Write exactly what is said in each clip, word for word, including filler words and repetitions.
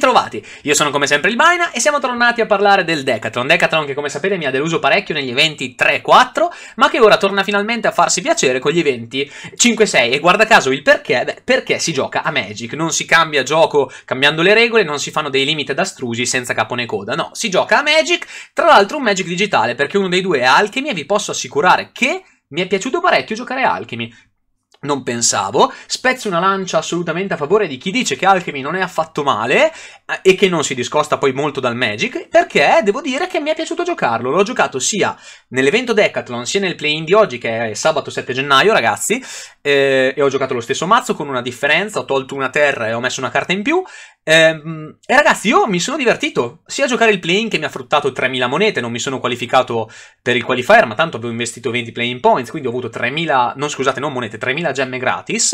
Bentrovati, io sono come sempre il Baina e siamo tornati a parlare del Decathlon. Decathlon che come sapete mi ha deluso parecchio negli eventi tre quattro, ma che ora torna finalmente a farsi piacere con gli eventi cinque sei. E guarda caso il perché? Beh, perché si gioca a Magic, non si cambia gioco cambiando le regole, non si fanno dei limited astrusi senza capo né coda, no, si gioca a Magic, tra l'altro un Magic digitale, perché uno dei due è Alchemy e vi posso assicurare che mi è piaciuto parecchio giocare a Alchemy. Non pensavo, spezzo una lancia assolutamente a favore di chi dice che Alchemy non è affatto male eh, e che non si discosta poi molto dal Magic, perché devo dire che mi è piaciuto giocarlo. L'ho giocato sia nell'evento Decathlon sia nel play-in di oggi, che è sabato sette gennaio, ragazzi, eh, e ho giocato lo stesso mazzo con una differenza, ho tolto una terra e ho messo una carta in più. Ehm, e ragazzi, io mi sono divertito sia a giocare il play-in, che mi ha fruttato tremila monete, non mi sono qualificato per il qualifier, ma tanto avevo investito venti play-in points, quindi ho avuto tremila, non scusate, non monete, tremila gemme gratis.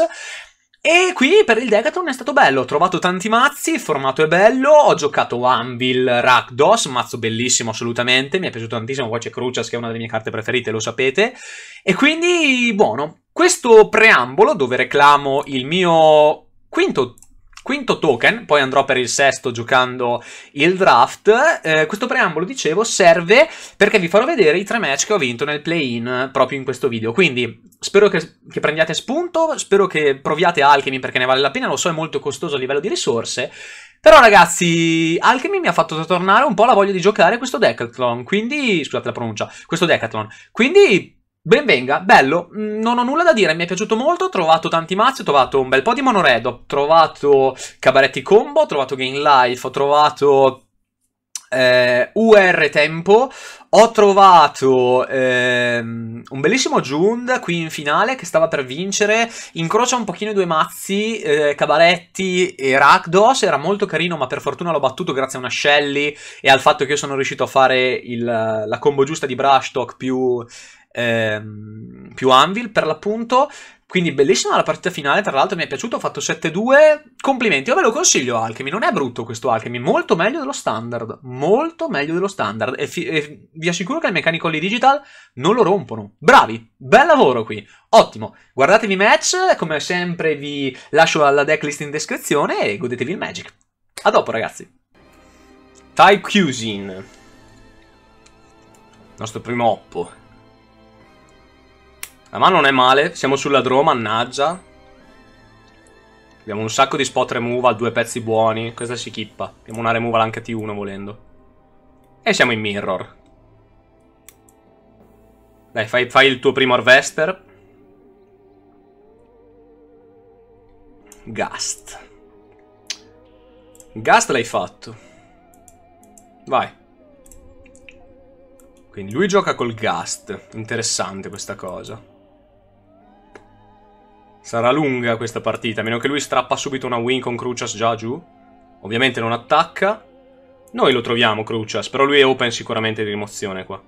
E qui per il Decathlon è stato bello, ho trovato tanti mazzi, il formato è bello, ho giocato Anvil Rakdos, un mazzo bellissimo assolutamente, mi è piaciuto tantissimo, poi c'è Crucias che è una delle mie carte preferite, lo sapete, e quindi buono. Questo preambolo dove reclamo il mio quinto Quinto token, poi andrò per il sesto giocando il draft. Eh, questo preambolo, dicevo, serve perché vi farò vedere i tre match che ho vinto nel play-in proprio in questo video. Quindi spero che, che prendiate spunto, spero che proviate Alchemy perché ne vale la pena, lo so è molto costoso a livello di risorse. Però ragazzi, Alchemy mi ha fatto tornare un po' la voglia di giocare questo Decathlon, quindi, scusate la pronuncia, questo Decathlon. Quindi ben venga, bello, non ho nulla da dire, mi è piaciuto molto, ho trovato tanti mazzi, ho trovato un bel po' di monored, ho trovato Cabaretti Combo, ho trovato Game Life, ho trovato eh, U R Tempo, ho trovato ehm, un bellissimo Jund qui in finale che stava per vincere, incrocia un pochino i due mazzi, eh, Cabaretti e Rakdos, era molto carino ma per fortuna l'ho battuto grazie a una Shelly e al fatto che io sono riuscito a fare il, la combo giusta di Brush Talk più... Ehm, più Anvil per l'appunto, quindi bellissima la partita finale, tra l'altro mi è piaciuto, ho fatto sette due, complimenti, io ve lo consiglio Alchemy, non è brutto questo Alchemy, molto meglio dello standard, molto meglio dello standard e, e vi assicuro che il Mechanical Digital non lo rompono, bravi, bel lavoro qui, ottimo, guardatevi i match, come sempre vi lascio la decklist in descrizione e godetevi il Magic, a dopo ragazzi. Thai Cuisine, nostro primo oppo. La mano non è male, siamo sulla draw, mannaggia. Abbiamo un sacco di spot removal, due pezzi buoni. Questa si chippa. Abbiamo una removal anche T uno volendo. E siamo in mirror. Dai, fai, fai il tuo primo harvester. Gust. Gust l'hai fatto. Vai. Quindi lui gioca col Gust. Interessante questa cosa. Sarà lunga questa partita, a meno che lui strappa subito una win con Crucias già giù. Ovviamente non attacca. Noi lo troviamo Crucias, però lui è open sicuramente di rimozione qua.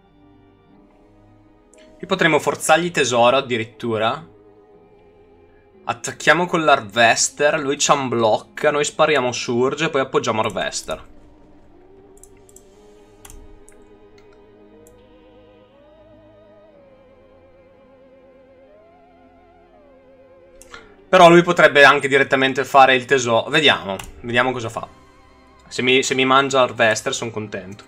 Qui potremmo forzargli tesoro addirittura. Attacchiamo con l'Harvester, lui ci unblocca, noi spariamo Surge e poi appoggiamo Harvester. Però lui potrebbe anche direttamente fare il tesoro. Vediamo, vediamo cosa fa. Se mi, se mi mangia Harvester sono contento.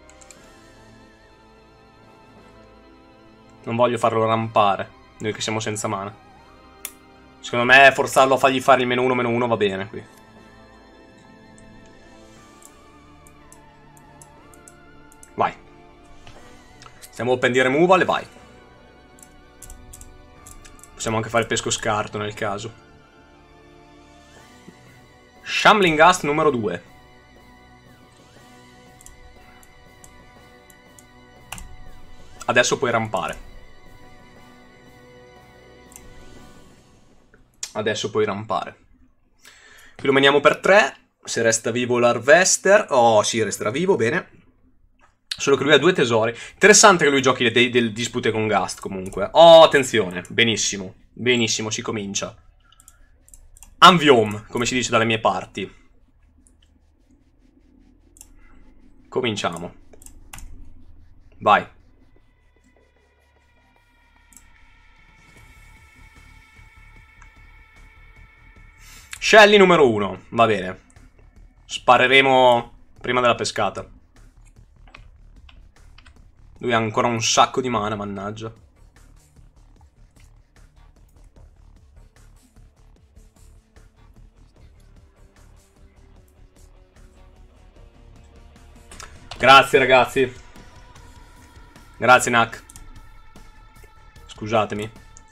Non voglio farlo rampare, noi che siamo senza mana. Secondo me forzarlo a fargli fare il meno uno meno uno va bene qui. Vai. Stiamo open di removal e vai. Possiamo anche fare pesco scarto nel caso. Shambling Gust numero due. Adesso puoi rampare. Adesso puoi rampare. Qui lo meniamo per tre. Se resta vivo l'Harvester. Oh sì, resterà vivo, bene. Solo che lui ha due tesori. Interessante che lui giochi delle, delle dispute con Gust comunque. Oh, attenzione. Benissimo. Benissimo, si comincia. Anviom, come si dice dalle mie parti. Cominciamo. Vai. Shelly numero uno, va bene. Spareremo prima della pescata. Lui ha ancora un sacco di mana, mannaggia. Grazie ragazzi. Grazie Nak. Scusatemi.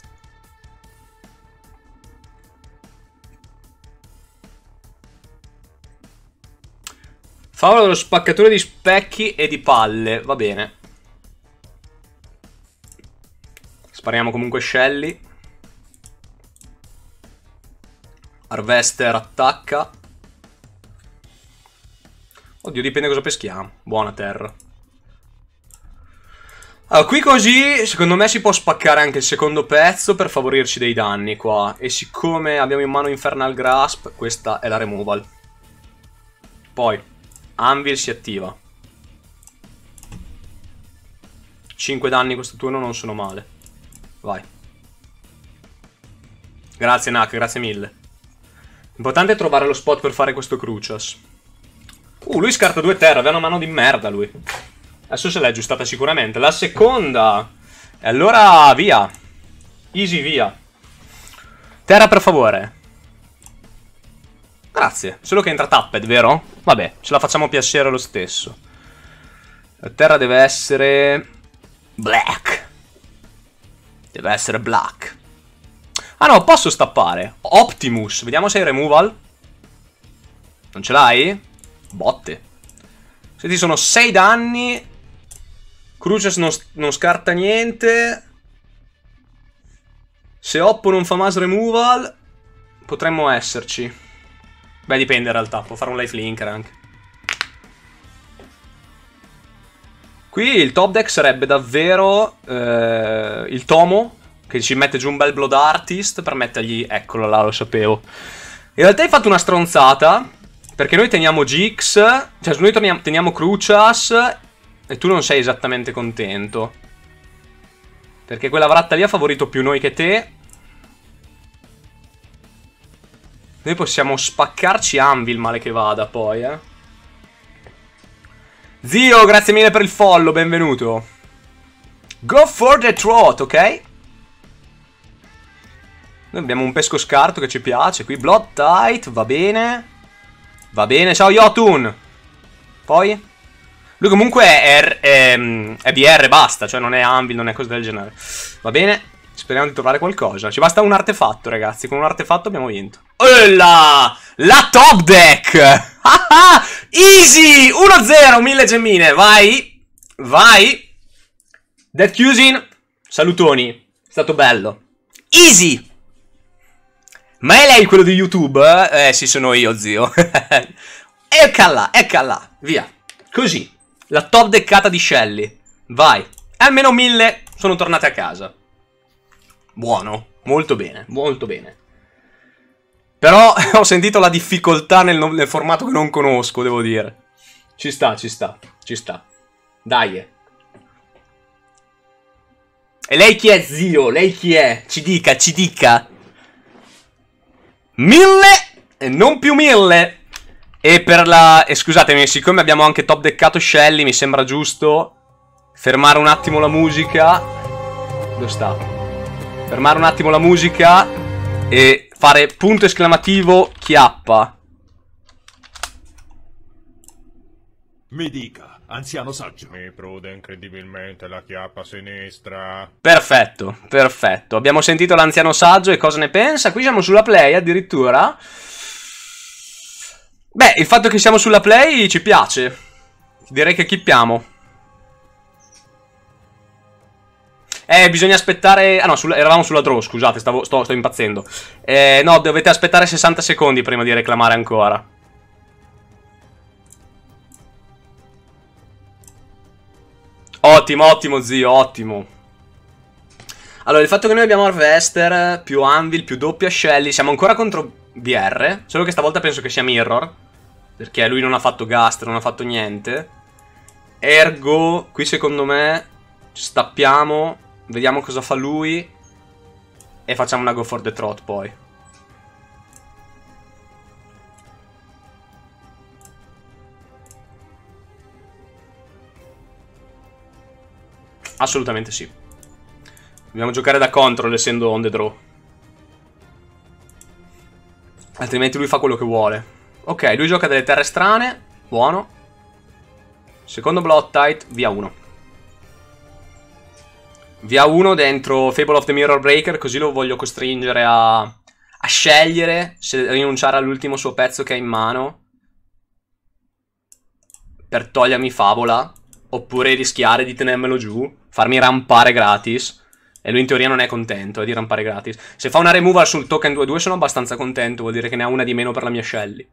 Favola dello spaccatore di specchi e di palle. Va bene. Spariamo comunque Shelly. Harvester attacca. Oddio, dipende cosa peschiamo. Buona terra. Allora, qui così, secondo me si può spaccare anche il secondo pezzo per favorirci dei danni qua. E siccome abbiamo in mano Infernal Grasp, questa è la removal. Poi Anvil si attiva. cinque danni questo turno non sono male. Vai. Grazie Nak, grazie mille. L'importante è trovare lo spot per fare questo Crucias. Uh, lui scarta due terra, aveva una mano di merda lui. Adesso se l'è aggiustata sicuramente. La seconda. E allora via. Easy via. Terra per favore. Grazie. Solo che entra tapped, vero? Vabbè, ce la facciamo piacere lo stesso. La terra deve essere black. Deve essere black. Ah no, posso stappare. Optimus. Vediamo se hai removal. Non ce l'hai? Botte. Senti, sono sei danni. Crucias non, non scarta niente. Se Oppo non fa mass removal, potremmo esserci. Beh, dipende in realtà. Può fare un lifelinker anche. Qui il top deck sarebbe davvero eh, il Tomo, che ci mette giù un bel Blood Artist per mettergli... Eccolo là, lo sapevo. In realtà hai fatto una stronzata, perché noi teniamo Gix, cioè noi teniamo, teniamo Crucias, e tu non sei esattamente contento. Perché quella vratta lì ha favorito più noi che te. Noi possiamo spaccarci Anvil, male che vada poi, eh. Zio, grazie mille per il follow, benvenuto. Go for the trot, ok? Noi abbiamo un pesco scarto che ci piace. Qui Blood Tight, va bene. Va bene, ciao Yotun. Poi? Lui comunque è, è, è, è B R, basta. Cioè non è Anvil, non è cosa del genere. Va bene, speriamo di trovare qualcosa. Ci basta un artefatto, ragazzi. Con un artefatto abbiamo vinto. Olla! La top deck! Easy! uno zero, mille gemmine. Vai. Vai. Dead Cusin. Salutoni. È stato bello. Easy! Ma è lei quello di YouTube? Eh sì, sono io, zio. Ecca là, ecca là. Via. Così. La top deccata di Shelly. Vai. Almeno mille sono tornate a casa. Buono. Molto bene, molto bene. Però ho sentito la difficoltà nel, nel formato che non conosco, devo dire. Ci sta, ci sta, ci sta. Dai. E lei chi è, zio? Lei chi è? Ci dica, ci dica. Mille e non più mille. E per la... E scusatemi, siccome abbiamo anche top deckato Shelly, mi sembra giusto fermare un attimo la musica. Dove sta? Fermare un attimo la musica e fare punto esclamativo chiappa. Mi dica, anziano saggio. Mi prude incredibilmente la chiappa sinistra. Perfetto, perfetto. Abbiamo sentito l'anziano saggio e cosa ne pensa. Qui siamo sulla play addirittura. Beh, il fatto che siamo sulla play ci piace. Direi che chippiamo. Eh, bisogna aspettare... Ah no, sulla... eravamo sulla draw, scusate, stavo... sto... sto impazzendo. Eh, no, dovete aspettare sessanta secondi prima di reclamare ancora. Ottimo, ottimo zio, ottimo. Allora, il fatto che noi abbiamo Harvester, più Anvil, più doppia Shelly, siamo ancora contro B R, solo che stavolta penso che sia Mirror, perché lui non ha fatto Gast, non ha fatto niente. Ergo, qui secondo me stappiamo, vediamo cosa fa lui e facciamo una Go for the Trot poi. Assolutamente sì. Dobbiamo giocare da control essendo on the draw. Altrimenti lui fa quello che vuole. Ok, lui gioca delle terre strane. Buono. Secondo Blood Tide, via uno. Via uno dentro Fable of the Mirror Breaker, così lo voglio costringere a, a scegliere se rinunciare all'ultimo suo pezzo che ha in mano per togliermi Favola, oppure rischiare di tenermelo giù, farmi rampare gratis. E lui in teoria non è contento eh, di rampare gratis. Se fa una removal sul token due due sono abbastanza contento, vuol dire che ne ha una di meno per la mia Shelly.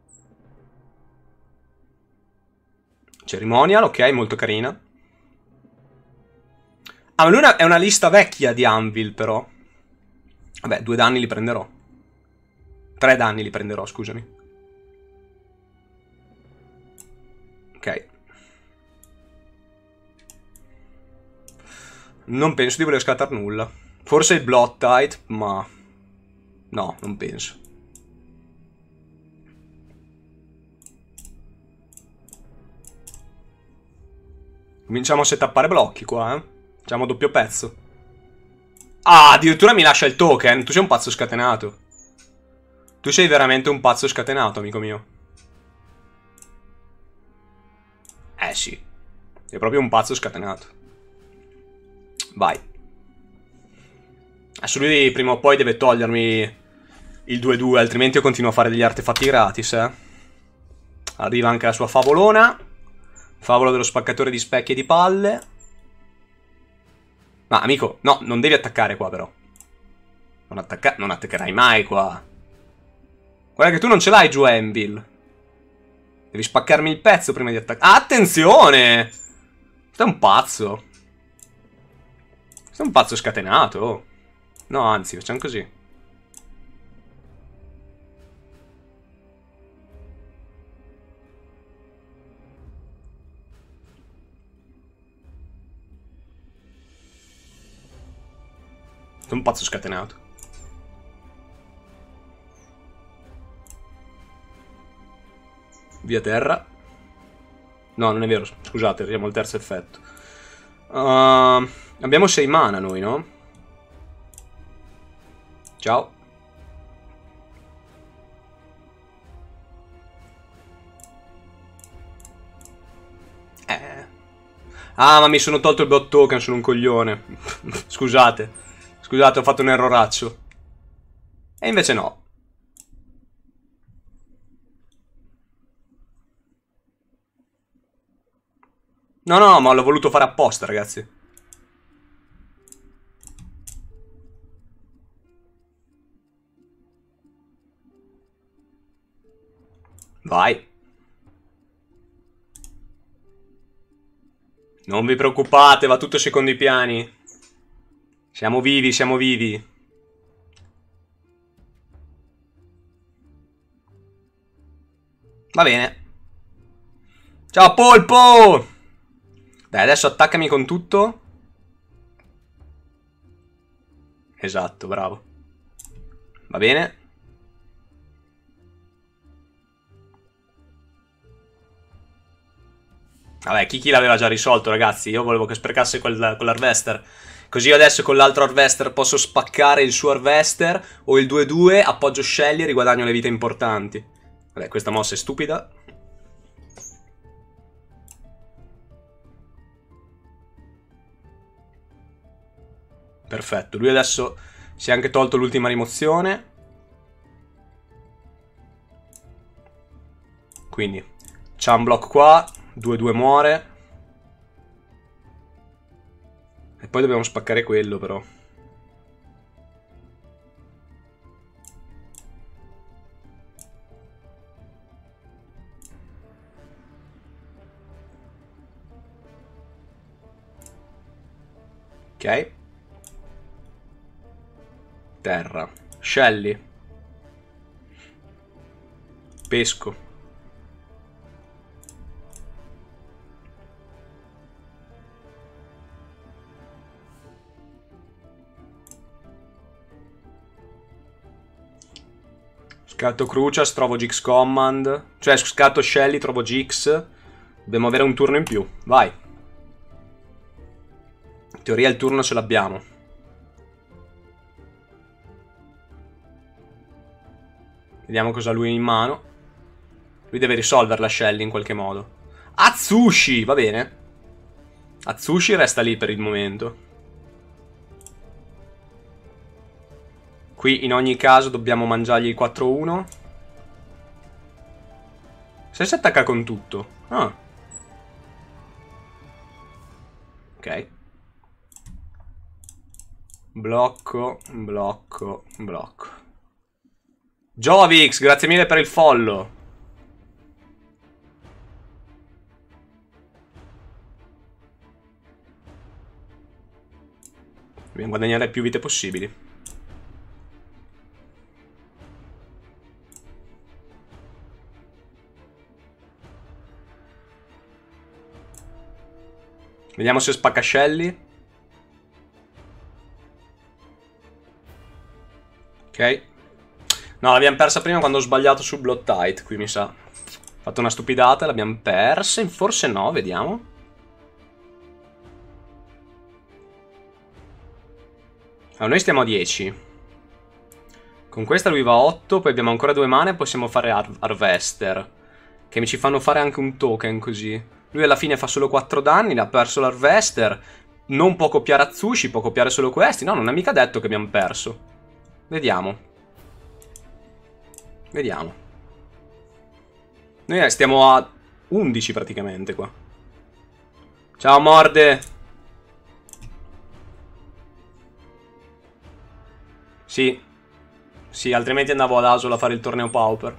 Ceremonial, ok, molto carina. Ah, ma lui è una lista vecchia di Anvil, però. Vabbè, due danni li prenderò. Tre danni li prenderò, scusami. Ok. Non penso di voler scattare nulla. Forse il Blood Tide, ma... no, non penso. Cominciamo a setappare blocchi qua, eh. Facciamo doppio pezzo. Ah, addirittura mi lascia il token. Tu sei un pazzo scatenato. Tu sei veramente un pazzo scatenato, amico mio. Eh sì. È proprio un pazzo scatenato. Vai. Adesso lui prima o poi deve togliermi il due due, altrimenti io continuo a fare degli artefatti gratis, eh. Arriva anche la sua favolona. Favola dello spaccatore di specchi e di palle. Ma amico, no, non devi attaccare qua però. Non, attacca non attaccherai mai qua. Guarda che tu non ce l'hai giù Anvil. Devi spaccarmi il pezzo prima di attaccare. Ah, attenzione! Sei un pazzo. Sei un pazzo scatenato. Oh. No, anzi, facciamo così. Sei un pazzo scatenato. Via terra. No, non è vero, scusate, abbiamo il terzo effetto. Uh, abbiamo sei mana noi, no? Ciao. Eh. Ah, ma mi sono tolto il bot token, sono un coglione. Scusate. Scusate, ho fatto un erroraccio. E invece no. No, no, ma l'ho voluto fare apposta, ragazzi. Vai. Non vi preoccupate, va tutto secondo i piani. Siamo vivi, siamo vivi. Va bene. Ciao, polpo! Dai, adesso attaccami con tutto. Esatto, bravo. Va bene. Vabbè, Kiki l'aveva già risolto, ragazzi. Io volevo che sprecasse quel, quell'harvester. Così io adesso con l'altro harvester posso spaccare il suo harvester. O il due due, appoggio Shelly e riguadagno le vite importanti. Vabbè, questa mossa è stupida. Perfetto, lui adesso si è anche tolto l'ultima rimozione. Quindi, c'ha un block qua. due due muore. E poi dobbiamo spaccare quello però. Ok. Terra. Shelly. Pesco. Scatto Crucias, trovo Gix Command. Cioè, scatto Shelly, trovo Gix. Dobbiamo avere un turno in più. Vai. teoria il turno ce l'abbiamo. Vediamo cosa ha lui in mano. Lui deve risolvere la Shelly in qualche modo. Atsushi, va bene. Atsushi resta lì per il momento. Qui in ogni caso dobbiamo mangiargli il quattro uno. Se si attacca con tutto. Ah. Ok. Blocco, blocco, blocco. Jovix, grazie mille per il follow. Dobbiamo guadagnare più vite possibili. Vediamo se spacca Shelly. Ok. No, l'abbiamo persa prima quando ho sbagliato sul Blood Tide. Qui mi sa. Ho fatto una stupidata, l'abbiamo persa. Forse no, vediamo. Allora, noi stiamo a dieci. Con questa lui va a otto. Poi abbiamo ancora due mane e possiamo fare Har Harvester. Che mi ci fanno fare anche un token così. Lui alla fine fa solo quattro danni, ha perso l'Harvester. Non può copiare Atsushi, può copiare solo questi. No, non è mica detto che abbiamo perso. Vediamo. Vediamo. Noi stiamo a undici praticamente qua. Ciao Morde. Sì. Sì, altrimenti andavo ad Asolo a fare il torneo Pauper.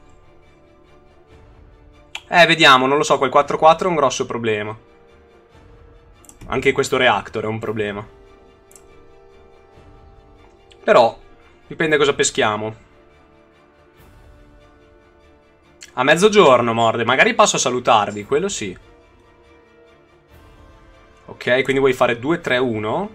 Eh, vediamo, non lo so, quel quattro quattro è un grosso problema. Anche questo reactor è un problema. Però, dipende cosa peschiamo. A mezzogiorno, Morde, magari passo a salutarvi, quello sì. Ok, quindi vuoi fare due tre uno.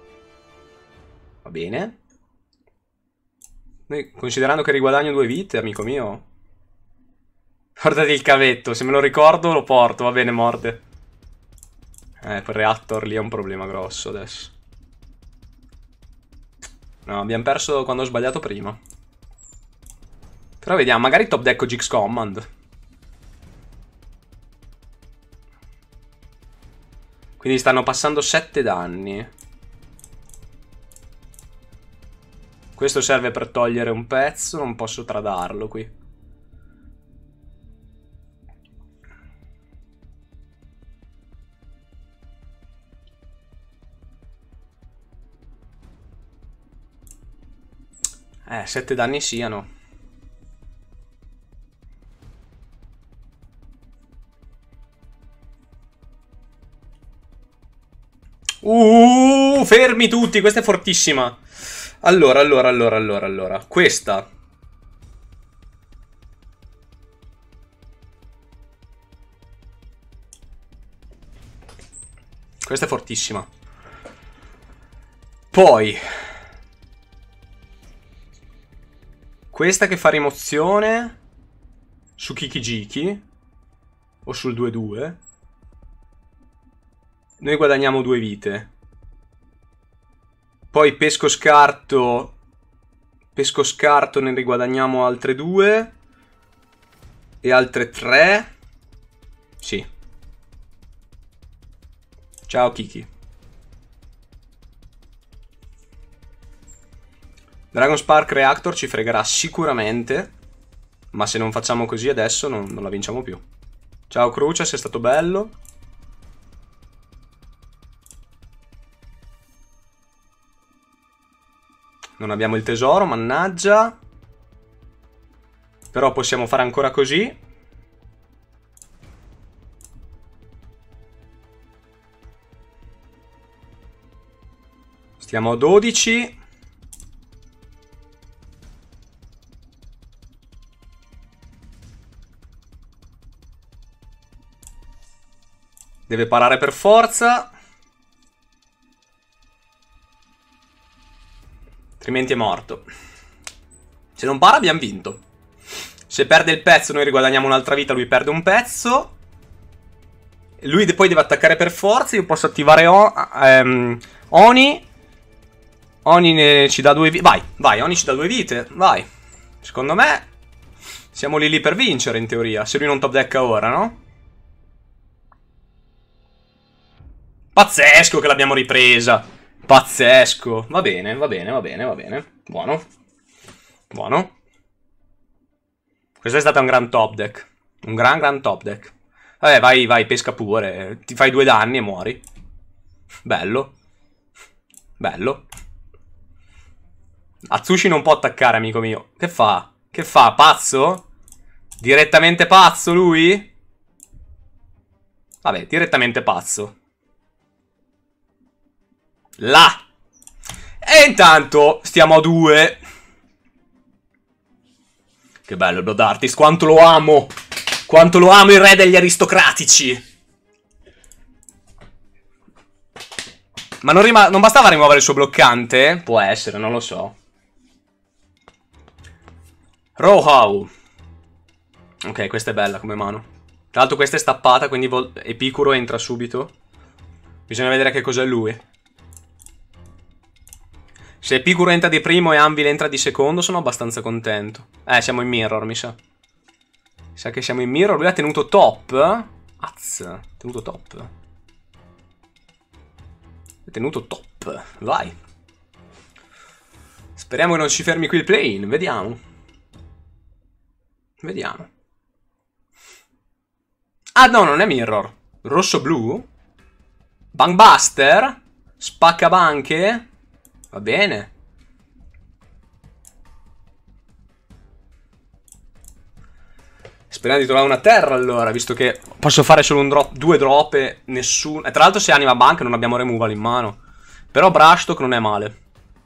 Va bene. Considerando che riguadagno due vite, amico mio. Guardati il cavetto, se me lo ricordo lo porto, va bene, Morde. Eh, quel reactor lì è un problema grosso adesso. No, abbiamo perso quando ho sbagliato prima. Però vediamo, magari top deck o Gix Command. Quindi stanno passando sette danni. Questo serve per togliere un pezzo, non posso tradarlo qui. Eh, sette danni siano. Uh, fermi tutti, questa è fortissima. Allora, allora, allora, allora, allora. Questa. Questa è fortissima. Poi questa che fa rimozione su Kikijiki o sul due due. Noi guadagniamo due vite. Poi pesco scarto. Pesco scarto, ne riguadagniamo altre due. E altre tre. Sì. Ciao Kiki. Dragon Spark Reactor ci fregherà sicuramente. Ma se non facciamo così adesso non, non la vinciamo più. Ciao Crucias, è stato bello. Non abbiamo il tesoro, mannaggia. Però possiamo fare ancora così. Stiamo a dodici. Deve parare per forza. Altrimenti è morto. Se non para abbiamo vinto. Se perde il pezzo noi riguadagniamo un'altra vita, lui perde un pezzo. Lui de poi deve attaccare per forza. Io posso attivare o um, Oni. Oni ne ci dà due vite. Vai, vai, Oni ci dà due vite. Vai. Secondo me siamo lì lì per vincere in teoria. Se lui non top decka ora, no? Pazzesco che l'abbiamo ripresa. Pazzesco. Va bene, va bene, va bene, va bene. Buono. Buono. Questo è stato un gran top deck. Un gran gran top deck. Vabbè, vai, vai, pesca pure. Ti fai due danni e muori. Bello. Bello. Atsushi non può attaccare, amico mio. Che fa? Che fa? Pazzo? Direttamente pazzo lui? Vabbè, direttamente pazzo. Là. E intanto stiamo a due. Che bello il Blood Artist. Quanto lo amo. Quanto lo amo il re degli aristocratici. Ma non, non bastava rimuovere il suo bloccante? Può essere, non lo so. Rohau. Ok, questa è bella come mano. Tra l'altro questa è stappata, quindi Epicuro entra subito. Bisogna vedere che cos'è lui. Se Epicuro entra di primo e Anvil entra di secondo, sono abbastanza contento. Eh, siamo in mirror, mi sa. Mi sa che siamo in mirror. Lui ha tenuto top. Az, ha tenuto top. Ha tenuto top. Vai. Speriamo che non ci fermi qui il play-in. Vediamo. Vediamo. Ah, no, non è mirror. Rosso-blu. Bankbuster. Spaccabanche. Va bene. Speriamo di trovare una terra allora, visto che posso fare solo un drop, due drop e nessuno. E tra l'altro se anima banca non abbiamo removal in mano. Però Brushtalk non è male.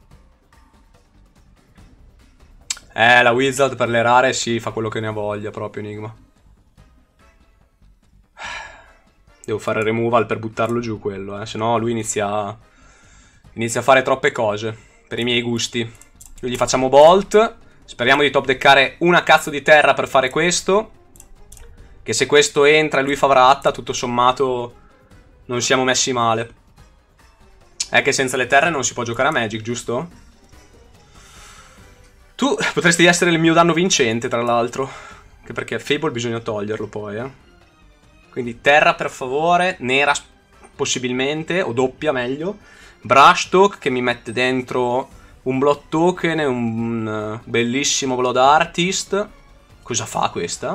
Eh, la Wizard per le rare sì, fa quello che ne ha voglia proprio Enigma. Devo fare removal per buttarlo giù quello, eh. Se no lui inizia, inizia a fare troppe cose per i miei gusti. Quindi gli facciamo Bolt. Speriamo di top deckare una cazzo di terra per fare questo. Che se questo entra e lui fa Vratta, tutto sommato non siamo messi male. È che senza le terre non si può giocare a Magic, giusto? Tu potresti essere il mio danno vincente, tra l'altro. Anche perché Fable bisogna toglierlo poi, eh. Quindi terra per favore, nera possibilmente, o doppia meglio. Brushtalk che mi mette dentro un Blood Token e un bellissimo Blood Artist. Cosa fa questa?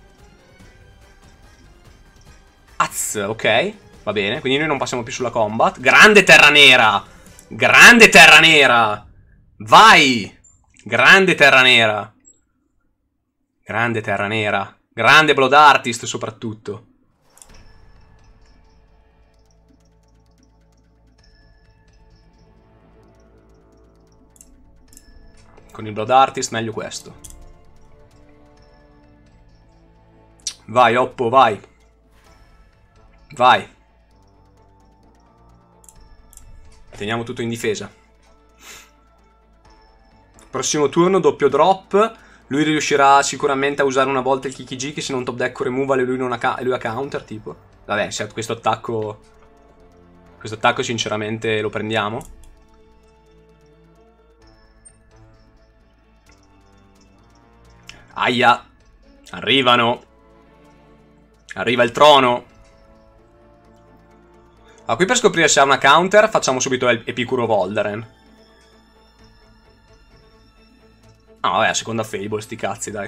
Az, ok. Va bene, quindi noi non passiamo più sulla combat. Grande terra nera! Grande terra nera! Vai! Grande terra nera! Grande terra nera! Grande Blood Artist soprattutto! Con il Blood Artist meglio questo. Vai Oppo, vai. Vai. Teniamo tutto in difesa. Prossimo turno doppio drop. Lui riuscirà sicuramente a usare una volta il Kiki Jiki. Se non top deck removal e lui, non ha, lui ha counter tipo. Vabbè, se questo attacco Questo attacco sinceramente lo prendiamo. Aia. Arrivano. Arriva il trono. Ah, qui per scoprire se ha una counter facciamo subito Epicuro Voldaren. Ah, vabbè, seconda Fable, sti cazzi, dai.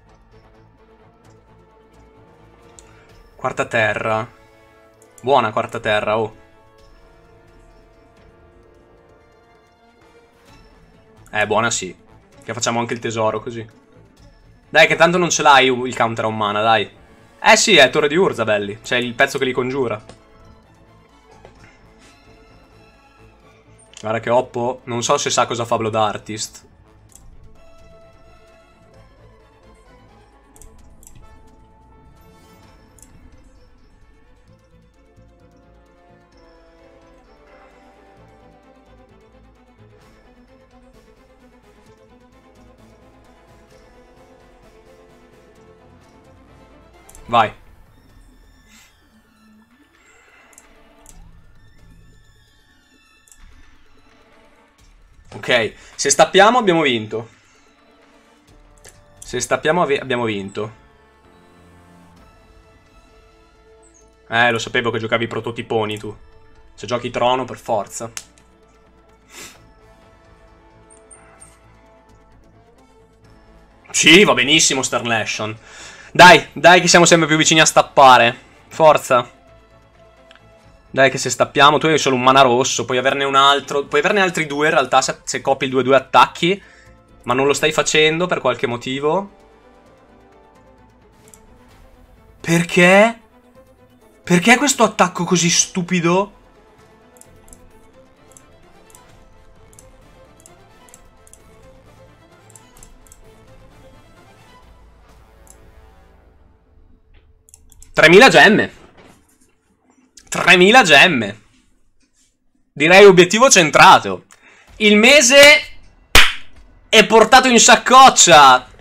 Quarta terra. Buona quarta terra, oh. Eh, buona sì. Che facciamo anche il tesoro così. Dai, che tanto non ce l'hai il counter a un mana, dai. Eh sì, è Torre di Urza, belli. C'è il pezzo che li congiura. Guarda che Oppo non so se sa cosa fa Blood Artist. Vai. Ok, se stappiamo abbiamo vinto. Se stappiamo abbiamo vinto. Eh, lo sapevo che giocavi i prototiponi tu. Se giochi trono per forza. Sì, va benissimo Starnation. Dai, dai che siamo sempre più vicini a stappare. Forza. Dai che se stappiamo tu hai solo un mana rosso. Puoi averne un altro. Puoi averne altri due in realtà se, se copi il due due attacchi. Ma non lo stai facendo per qualche motivo. Perché? Perché questo attacco così stupido? tremila gemme. tremila gemme. Direi obiettivo centrato. Il mese è portato in saccoccia.